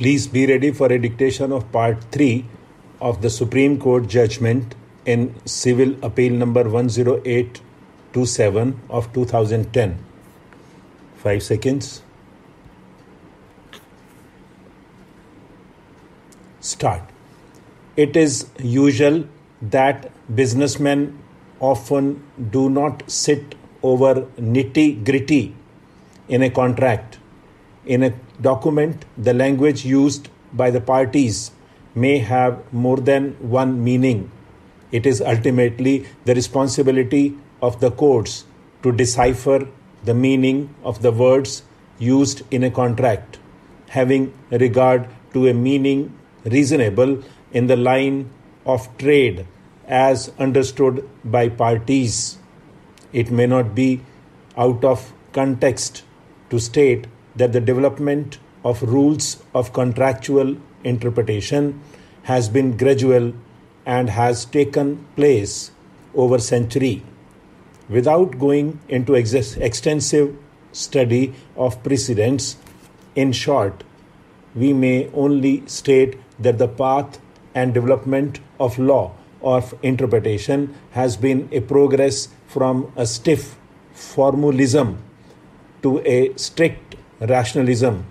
Please be ready for a dictation of Part 3 of the Supreme Court judgment in Civil Appeal number 10827 of 2010. 5 seconds. Start. It is usual that businessmen often do not sit over nitty-gritty in a contract. In a document, the language used by the parties may have more than one meaning. It is ultimately the responsibility of the courts to decipher the meaning of the words used in a contract, having regard to a meaning reasonable in the line of trade as understood by parties. It may not be out of context to state that the development of rules of contractual interpretation has been gradual and has taken place over centuries. Without going into extensive study of precedents, in short, we may only state that the path and development of law of interpretation has been a progress from a stiff formalism to a strict rationalism.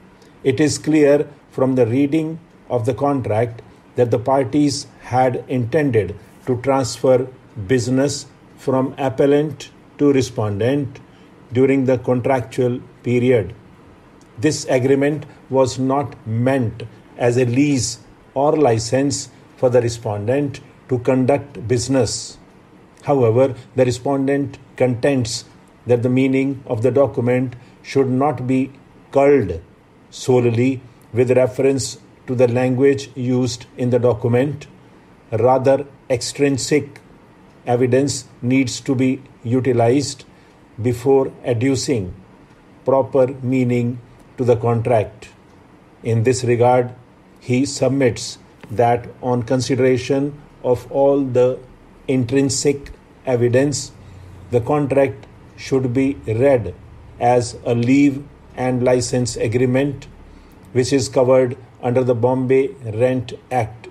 It is clear from the reading of the contract that the parties had intended to transfer business from appellant to respondent during the contractual period. This agreement was not meant as a lease or license for the respondent to conduct business. However, the respondent contends that the meaning of the document should not be culled solely with reference to the language used in the document. Rather, extrinsic evidence needs to be utilized before adducing proper meaning to the contract. In this regard, he submits that on consideration of all the intrinsic evidence, the contract should be read as a leave and license agreement, which is covered under the Bombay Rent Act.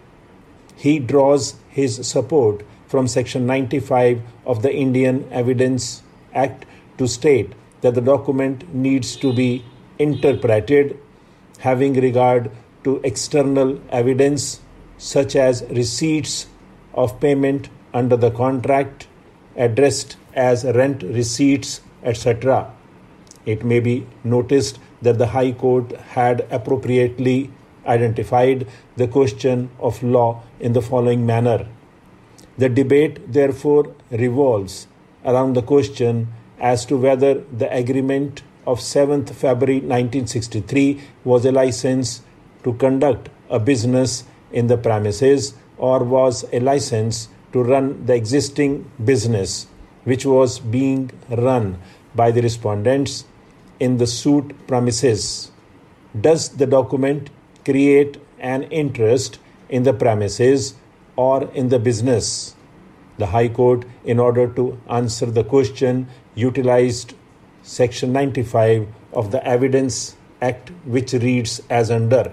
He draws his support from Section 95 of the Indian Evidence Act to state that the document needs to be interpreted having regard to external evidence such as receipts of payment under the contract, addressed as rent receipts, etc. It may be noticed that the High Court had appropriately identified the question of law in the following manner. The debate, therefore, revolves around the question as to whether the agreement of 7th February 1963 was a license to conduct a business in the premises or was a license to run the existing business which was being run by the respondents in the suit premises. Does the document create an interest in the premises or in the business? The High Court, in order to answer the question, utilized Section 95 of the Evidence Act, which reads as under.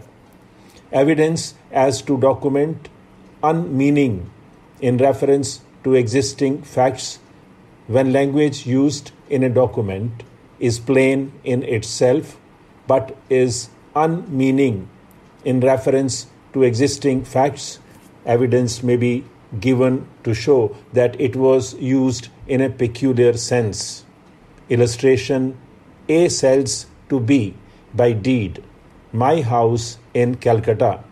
Evidence as to document unmeaning in reference to existing facts when language used in a document is plain in itself but is unmeaning in reference to existing facts, evidence may be given to show that it was used in a peculiar sense. Illustration: A sells to B by deed my house in Calcutta.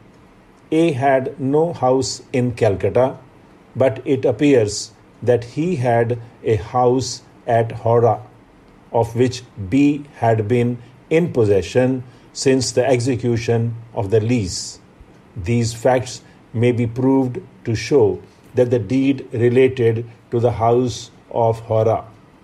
A had no house in Calcutta, but it appears that he had a house at Howrah, of which B had been in possession since the execution of the lease. These facts may be proved to show that the deed related to the house of Howrah.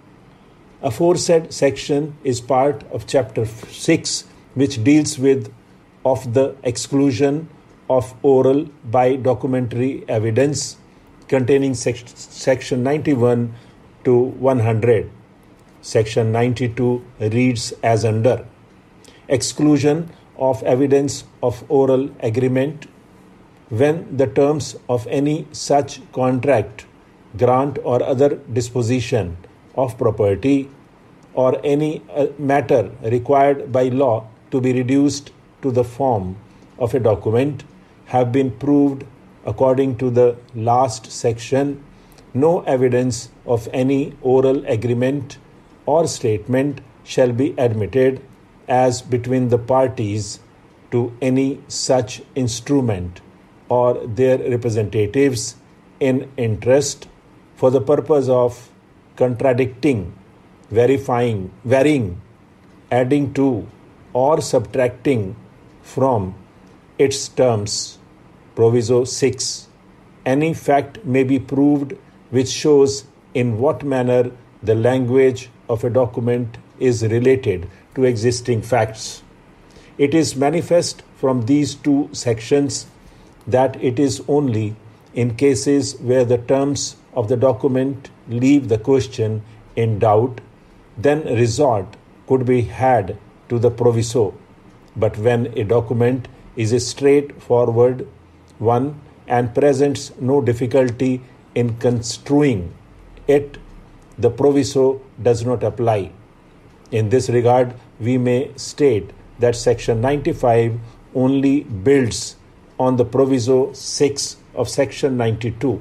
Aforesaid section is part of Chapter 6, which deals with of the exclusion of oral by documentary evidence, containing Section 91 to 100. Section 92 reads as under. Exclusion of evidence of oral agreement when the terms of any such contract, grant or other disposition of property or any matter required by law to be reduced to the form of a document have been proved according to the last section, no evidence of any oral agreement or statement shall be admitted as between the parties to any such instrument or their representatives in interest for the purpose of contradicting, verifying, varying, adding to, or subtracting from its terms. Proviso 6. Any fact may be proved which shows in what manner the language of a document is related to existing facts. It is manifest from these two sections that it is only in cases where the terms of the document leave the question in doubt, then resort could be had to the proviso. But when a document is a straightforward one and presents no difficulty in construing it, the proviso does not apply. In this regard, we may state that Section 95 only builds on the Proviso 6 of Section 92.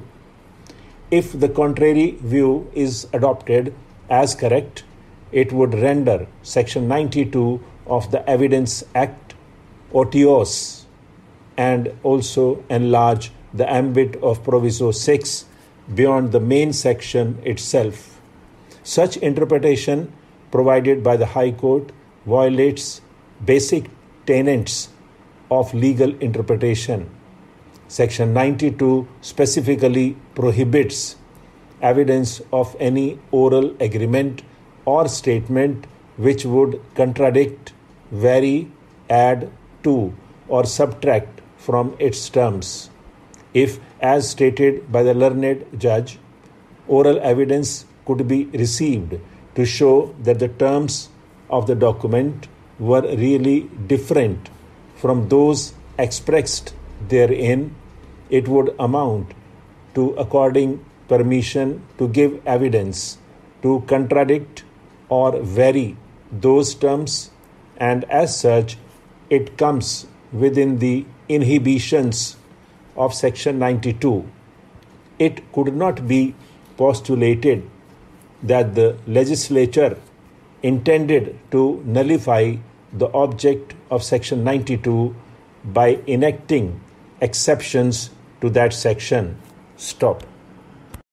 If the contrary view is adopted as correct, it would render Section 92 of the Evidence Act otious and also enlarge the ambit of Proviso 6 beyond the main section itself. Such interpretation provided by the High Court violates basic tenets of legal interpretation. Section 92 specifically prohibits evidence of any oral agreement or statement which would contradict, vary, add to, or subtract from its terms. If, as stated by the learned judge, oral evidence could be received to show that the terms of the document were really different from those expressed therein, it would amount to according permission to give evidence to contradict or vary those terms, and as such it comes within the inhibitions of Section 92. It could not be postulated that the legislature intended to nullify the object of Section 92 by enacting exceptions to that section. Stop.